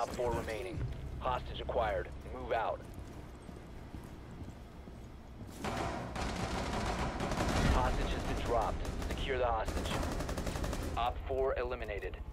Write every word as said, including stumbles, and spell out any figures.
Op four remaining. Hostage acquired. Move out. Hostage has been dropped. Secure the hostage. Op four eliminated.